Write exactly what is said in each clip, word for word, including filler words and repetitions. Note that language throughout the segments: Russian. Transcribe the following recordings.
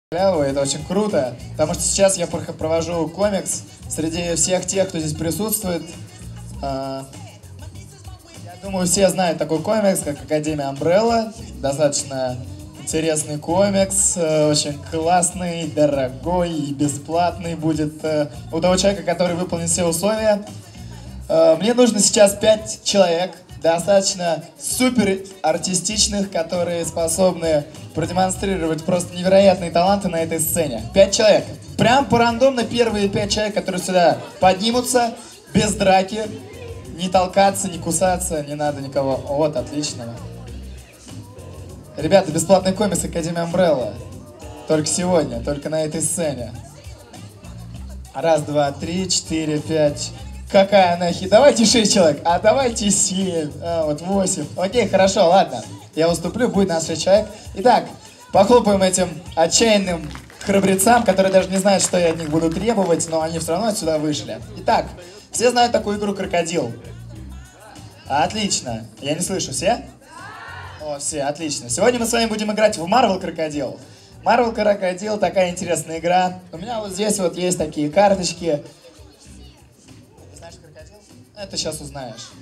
Это очень круто, потому что сейчас я провожу комикс среди всех тех, кто здесь присутствует. Я думаю, все знают такой комикс, как Академия Umbrella. Достаточно интересный комикс, очень классный, дорогой и бесплатный будет у того человека, который выполнит все условия. Мне нужно сейчас пять человек, достаточно супер артистичных, которые способны продемонстрировать просто невероятные таланты на этой сцене. Пять человек. Прям по рандомно первые пять человек, которые сюда поднимутся, без драки. Не толкаться, не кусаться, не надо никого. Вот, отлично. Ребята, бесплатный комикс Академия Umbrella. Только сегодня, только на этой сцене. Раз, два, три, четыре, пять. Какая нахи? Давайте шесть человек, а давайте семь, а вот восемь. Окей, хорошо, ладно. Я уступлю, будет нас шесть человек. Итак, похлопаем этим отчаянным храбрецам, которые даже не знают, что я от них буду требовать, но они все равно отсюда вышли. Итак, все знают такую игру «Крокодил»? Отлично. Я не слышу, все? О, все, отлично. Сегодня мы с вами будем играть в Marvel Крокодил. Marvel Крокодил такая интересная игра. У меня вот здесь вот есть такие карточки. Это сейчас узнаешь.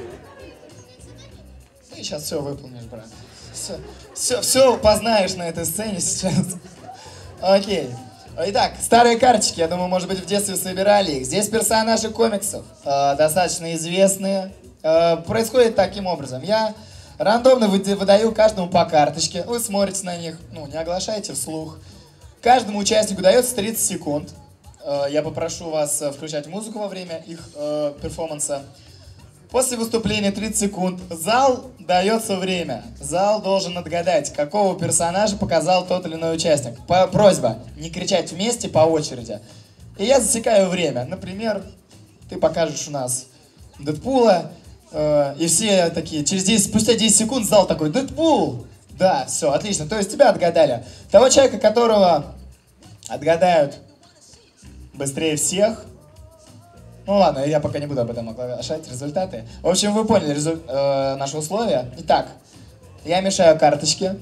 Ты сейчас все выполнишь, брат. Все, все, все познаешь на этой сцене сейчас. Окей. Итак, старые карточки, я думаю, может быть, в детстве собирали их. Здесь персонажи комиксов, э, достаточно известные. Э, происходит таким образом. Я рандомно выдаю каждому по карточке. Вы смотрите на них, ну, не оглашайте вслух. Каждому участнику дается тридцать секунд. Я попрошу вас включать музыку во время их э, перформанса. После выступления тридцать секунд. Зал дается время. Зал должен отгадать, какого персонажа показал тот или иной участник. По просьба не кричать вместе по очереди. И я засекаю время. Например, ты покажешь у нас Дэдпула. Э, и все такие, через десять, спустя десять секунд зал такой: Дэдпул! Да, все, отлично. То есть тебя отгадали. Того человека, которого отгадают быстрее всех. Ну ладно, я пока не буду об этом оглашать результаты. В общем, вы поняли резу... э, наши условия. Итак, я мешаю карточки.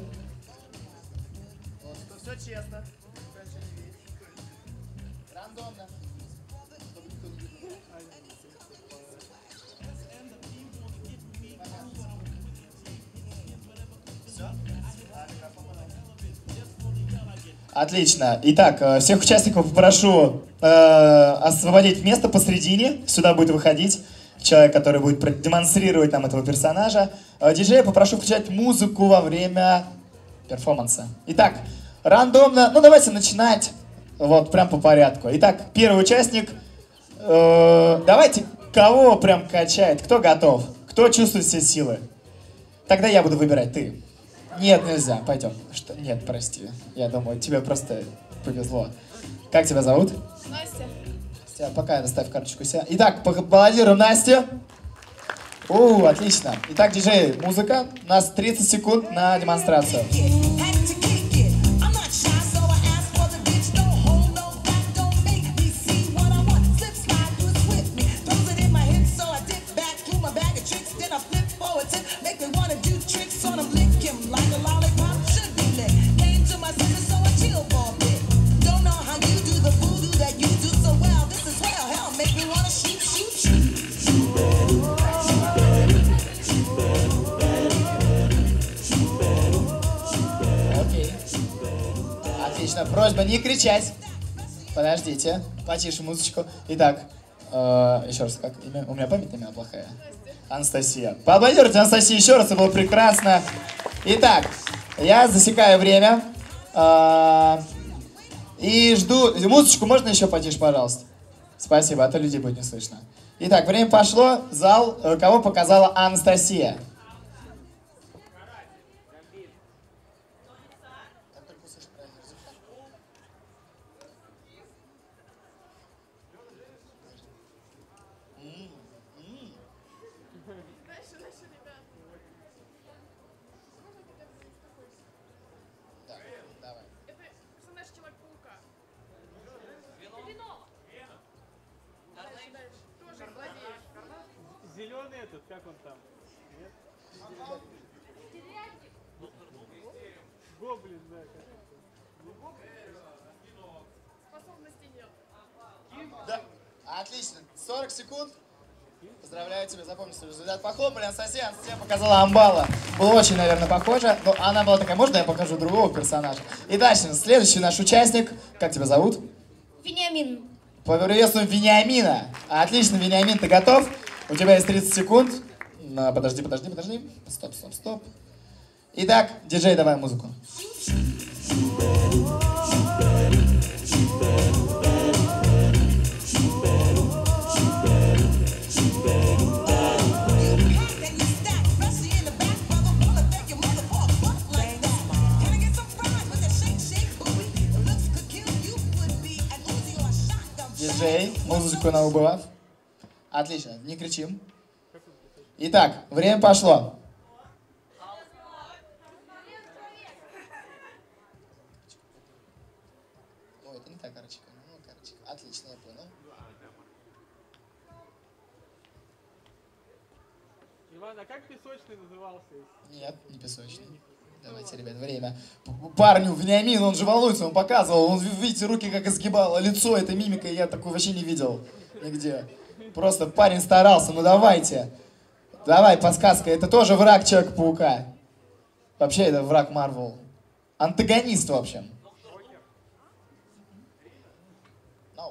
Все честно. Рандомно. Отлично. Итак, всех участников попрошу э, освободить место посредине. Сюда будет выходить человек, который будет демонстрировать нам этого персонажа. Э, диджея попрошу включать музыку во время перформанса. Итак, рандомно. Ну, давайте начинать. Вот, прям по порядку. Итак, первый участник. Э, давайте, кого прям качает? Кто готов? Кто чувствует все силы? Тогда я буду выбирать. Ты. Нет, нельзя. Пойдем. Что? Нет, прости. Я думаю, тебе просто повезло. Как тебя зовут? Настя. Настя, пока доставь карточку себя. Итак, баллотируем Настю. У, отлично. Итак, диджей, музыка. У нас тридцать секунд на демонстрацию. Просьба не кричать. Подождите. Потише музычку. Итак, э, еще раз, как имя? У меня память на имя плохая. Анастасия. Поаплодируйте Анастасии еще раз, это было прекрасно. Итак, я засекаю время. Э, и жду... Музычку можно еще потише, пожалуйста? Спасибо, а то людей будет не слышно. Итак, время пошло. Зал, э, кого показала Анастасия? Зеленый этот, как он там? Нет? Гоблин, да. Как... сорок секунд. Поздравляю тебя, запомни свой результат. Похлопали, Анастасия. Анастасия показала амбала. Было очень, наверное, похоже. Но она была такая, можно я покажу другого персонажа? И дальше, следующий наш участник. Как тебя зовут? Вениамин. Поприветствуем Вениамина. Отлично, Вениамин, ты готов? У тебя есть тридцать секунд. Но, подожди, подожди, подожди. Стоп, стоп, стоп. Итак, диджей, давай музыку. Диджей, музычку на убывав. Отлично, не кричим. Итак, время пошло. Ой, это не та карточка. Ну, карточка. Отлично, я понял. Иван, а как песочный назывался? Нет, не песочный. Давайте, ребят, время. Парню, Вениамин, он же волнуется, он показывал. Он, видите, руки как изгибало, лицо, это мимика, я такую вообще не видел нигде. Просто парень старался, ну давайте. Давай, подсказка, это тоже враг Человека-паука. Вообще, это враг Марвел. Антагонист, в общем. No.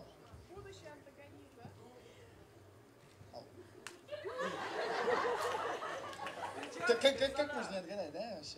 Как, как, как, как можно не отгадать, да, вообще?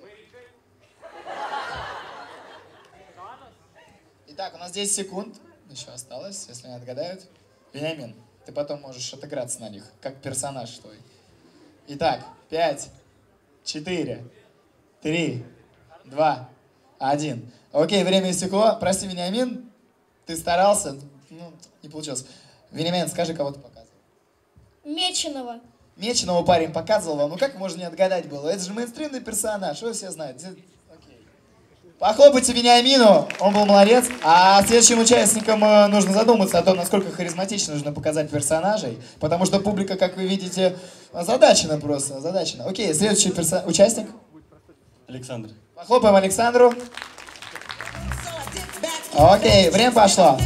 Итак, у нас десять секунд. Еще осталось, если не отгадают. Вениамин, ты потом можешь отыграться на них, как персонаж твой. Итак, пять, четыре, три, два, один. Окей, время истекло. Прости, Вениамин, ты старался, ну, не получилось. Вениамин, скажи, кого ты показывал. Меченого. Меченого парень показывал вам. Ну как можно не отгадать было? Это же мейнстримный персонаж, вы все знаете. Окей. Похлопайте Вениамину, он был молодец. А следующим участникам э, нужно задуматься о том, насколько харизматично нужно показать персонажей. Потому что публика, как вы видите, озадачена просто, озадачена. Окей, следующий персо... участник. Александр. Похлопаем Александру. Окей, время пошло.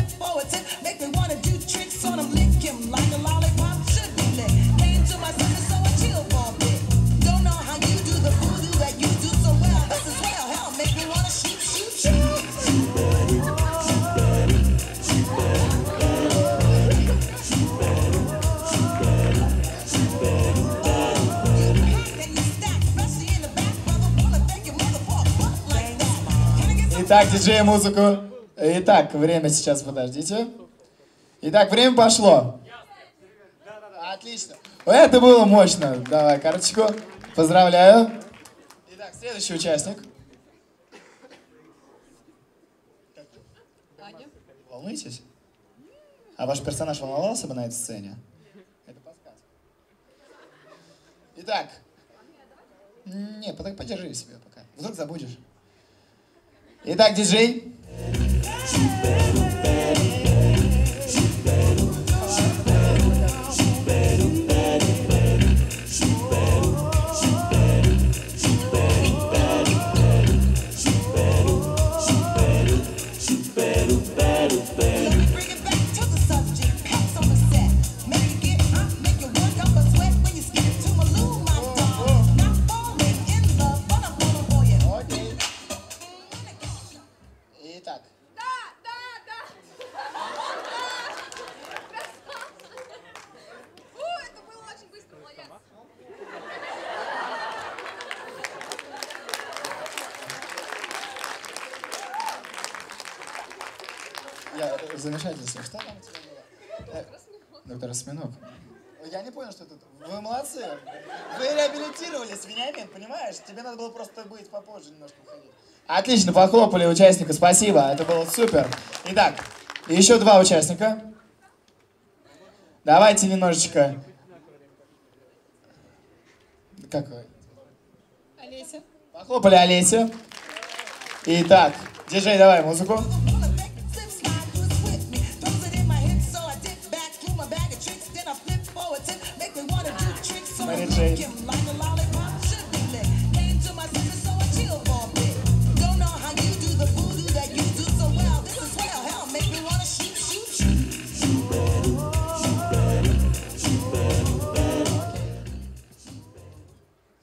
Итак, диджей, музыку. Итак, время сейчас, подождите. Итак, время пошло. Отлично. Это было мощно. Давай карточку. Поздравляю. Итак, следующий участник. Аня. Волнуетесь? А ваш персонаж волновался бы на этой сцене? Это подсказка. Итак. Не, подержи себе пока. Вдруг забудешь. Итак, диджей. Итак. Да, да, да. Фу, это было очень быстро, молодец. Я в замешательстве. Что там у тебя было? Э, Доктор Осьминог. Я не понял, что тут. Вы молодцы. Вы реабилитировались, Вениамин, понимаешь? Тебе надо было просто быть попозже немножко уходить. Отлично, похлопали участника, спасибо. Это было супер. Итак, еще два участника. Давайте немножечко. Как вы? Олеся. Похлопали Олеся. Итак, диджей, давай музыку. Мэри Джейн.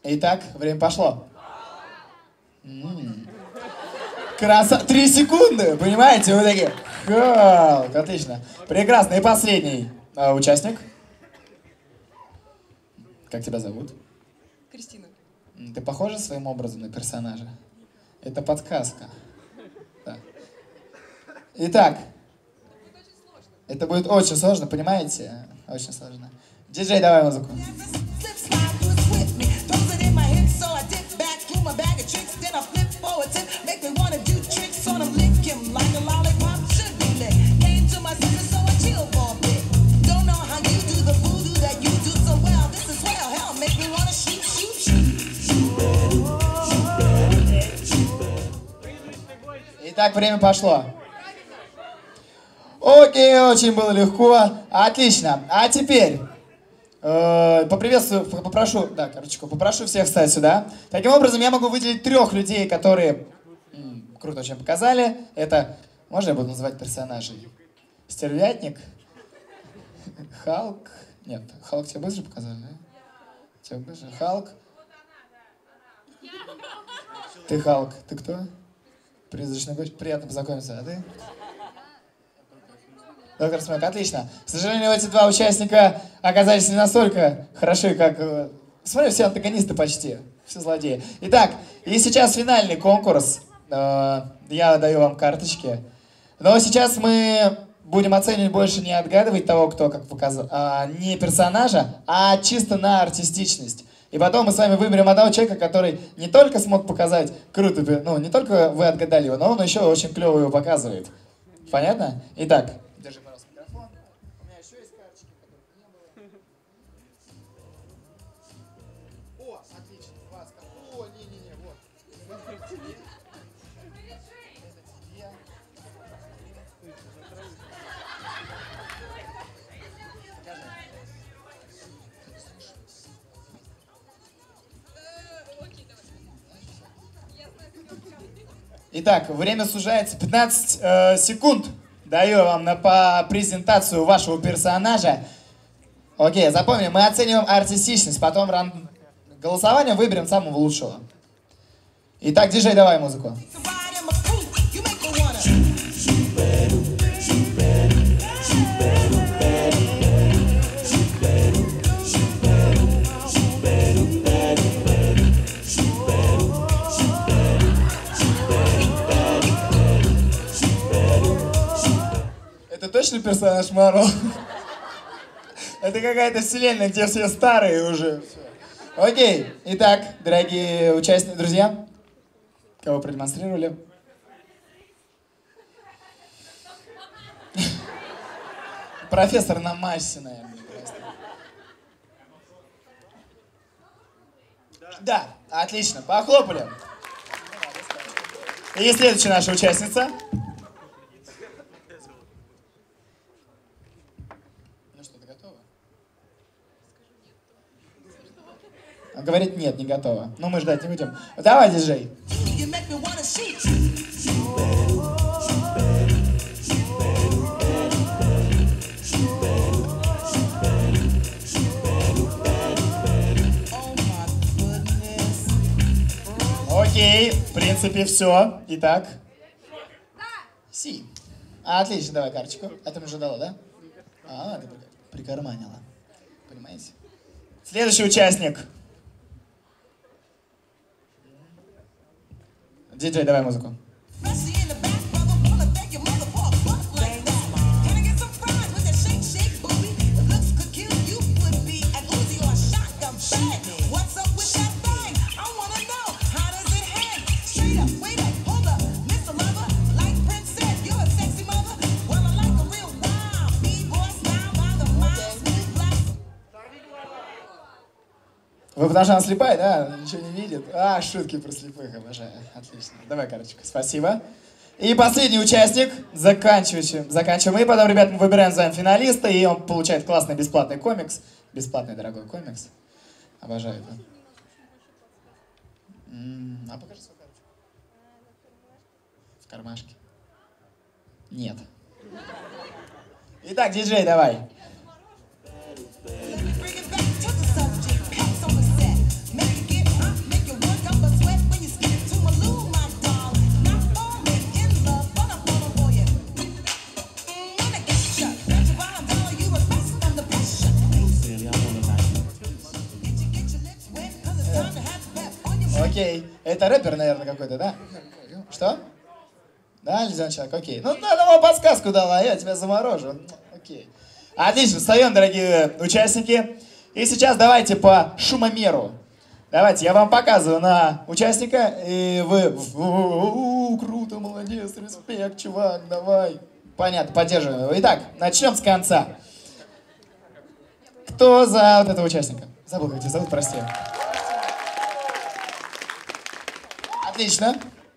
Итак, время пошло. М-м. Краса... Три секунды, понимаете? Вы такие, Халк, отлично. Прекрасно. И последний э, участник. Как тебя зовут? Кристина. М, Ты похожа своим образом на персонажа? Это подсказка. Да. Итак, это будет очень сложно, понимаете? Очень сложно. Диджей, давай музыку. Итак, время пошло. Окей, очень было легко. Отлично. А теперь э, поприветствую, попрошу, да, короче, попрошу всех встать сюда. Таким образом, я могу выделить трех людей, которые м, круто очень показали. Это, можно я буду называть персонажей? Стервятник, Халк. Нет, Халк тебе быстро показали, да? Тебе быстро. Халк. Ты Халк. Ты кто? Призрачный гость. Приятно познакомиться. А ты? Доктор Смэк, отлично. К сожалению, эти два участника оказались не настолько хороши, как... э, Смотри, все антагонисты почти. Все злодеи. Итак, и сейчас финальный конкурс. Э, Я даю вам карточки. Но сейчас мы будем оценивать больше не отгадывать того, кто как показал, а не персонажа, а чисто на артистичность. И потом мы с вами выберем одного человека, который не только смог показать круто, ну, не только вы отгадали его, но он еще очень клево его показывает. Понятно? Итак, держи, пожалуйста, микрофон. У меня еще есть карточки, которых не было. О, отлично, вас. О, не-не-не, вот. Итак, время сужается. пятнадцать э, секунд даю вам на по презентацию вашего персонажа. Окей, запомним, мы оцениваем артистичность, потом ран... голосованием выберем самого лучшего. Итак, диджей, давай музыку. Это точно персонаж Марвел? Это какая-то вселенная, где все старые уже. Окей. Итак, дорогие участники, друзья, кого продемонстрировали? Профессор на массе, наверное. Да, отлично, похлопали. И следующая наша участница. Говорит, нет, не готова. Но мы ждать не будем. Давай, диджей. Окей, в принципе, все. Итак. Си. Отлично, давай карточку. А ты уже дала, да? А, ты прикарманила. Понимаете? Следующий участник. Диджей, давай музыку. Вы потому что она слепая, да? Ничего не видит. А, шутки про слепых обожаю. Отлично. Давай карточку. Спасибо. И последний участник. Заканчиваем. Заканчиваем. И потом, ребят, мы выбираем за финалиста, и он получает классный бесплатный комикс. Бесплатный дорогой комикс. Обожаю это. М-м, а покажи свою карточку. В кармашке. Нет. Итак, диджей, давай. Окей. Это рэпер, наверное, какой-то, да? Что? Да, ледяной человек, окей. Ну, надо вам подсказку дала, я тебя заморожу. Окей. Отлично, встаем, дорогие участники. И сейчас давайте по шумомеру. Давайте, я вам показываю на участника, и вы... У-у-у, круто, молодец, респект, чувак, давай. Понятно, поддерживаем его. Итак, начнем с конца. Кто за вот этого участника? Забыл, как тебя зовут, прости. Отлично.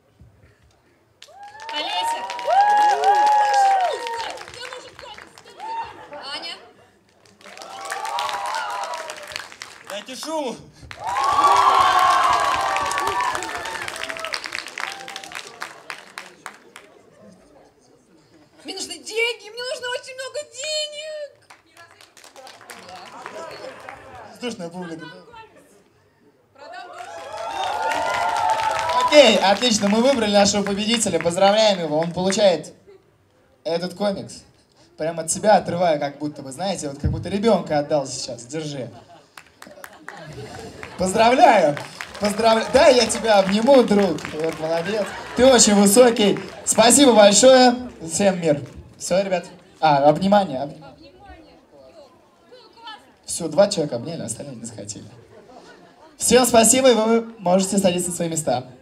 Олеся. Мне нужен комикс. Аня. Дайте шуму. Мне нужны деньги, мне нужно очень много денег. Слушная публика. Продам душу. Окей, отлично, мы выбрали нашего победителя, поздравляем его, он получает этот комикс. Прямо от себя отрываю, как будто бы, знаете, вот как будто ребенка отдал сейчас, держи. Поздравляю, поздравляю, да, я тебя обниму, друг, вот, молодец, ты очень высокий, спасибо большое, всем мир. Все, ребят, а, обнимание, об... Все, два человека обняли, остальные не захотели. Всем спасибо, и вы можете садиться на свои места.